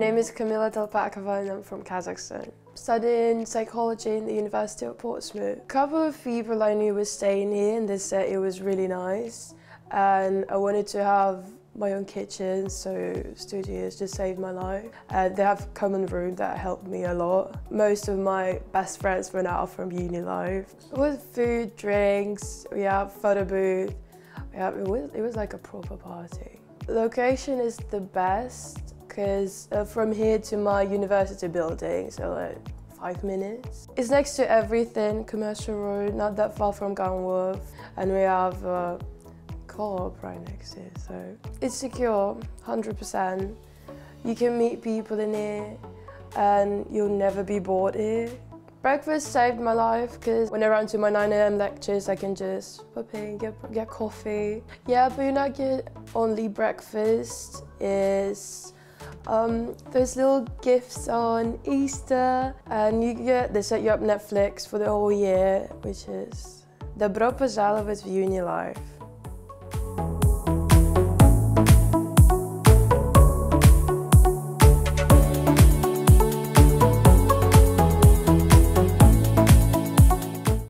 name is Kamila and I'm from Kazakhstan. Studying psychology in the University of Portsmouth. A couple of people I knew were staying here and they said it was really nice. And I wanted to have my own kitchen, so studios just saved my life. They have a common room that helped me a lot. Most of my best friends were now from Unilife. With food, drinks, we have photo booth. It was like a proper party. The location is the best because from here to my university building, so like 5 minutes. It's next to everything, commercial road, not that far from Guildford, and we have co-op right next to it, so it's secure, 100%. You can meet people in here and you'll never be bored here. Breakfast saved my life because when I run to my 9 AM lectures I can just pop in, get coffee. Yeah, but you not get only breakfast, is there's little gifts on Easter and they set you up Netflix for the whole year, which is Добро пожаловать в Unilife.